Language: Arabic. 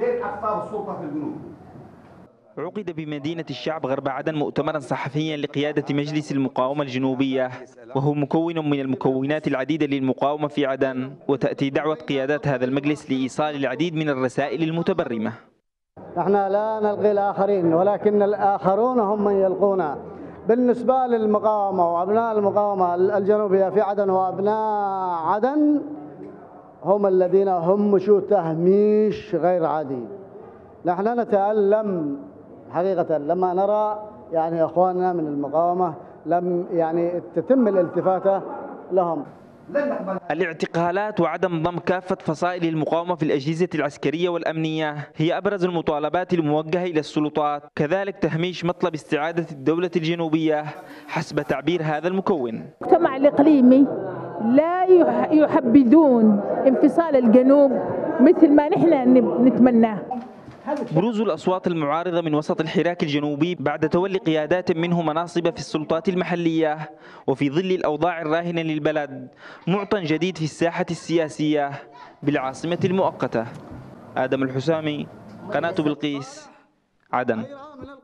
عقد بمدينة الشعب غرب عدن مؤتمرا صحفيا لقيادة مجلس المقاومة الجنوبية، وهو مكون من المكونات العديدة للمقاومة في عدن، وتأتي دعوة قيادات هذا المجلس لإيصال العديد من الرسائل المتبرمة. نحن لا نلغي الآخرين، ولكن الآخرون هم من يلقونا. بالنسبة للمقاومة وأبناء المقاومة الجنوبية في عدن وأبناء عدن هم الذين همشوا تهميش غير عادي. نحن نتألم حقيقة لما نرى إخواننا من المقاومة لم تتم الالتفاتة لهم. الاعتقالات وعدم ضم كافة فصائل المقاومة في الأجهزة العسكرية والأمنية هي أبرز المطالبات الموجهة إلى السلطات، كذلك تهميش مطلب استعادة الدولة الجنوبية حسب تعبير هذا المكون. المجتمع الإقليمي لا يحبذون انفصال الجنوب مثل ما نحن نتمناه. بروز الأصوات المعارضة من وسط الحراك الجنوبي بعد تولي قيادات منه مناصب في السلطات المحلية، وفي ظل الأوضاع الراهنة للبلد معطى جديد في الساحة السياسية بالعاصمة المؤقتة. آدم الحسامي، قناة بلقيس، عدن.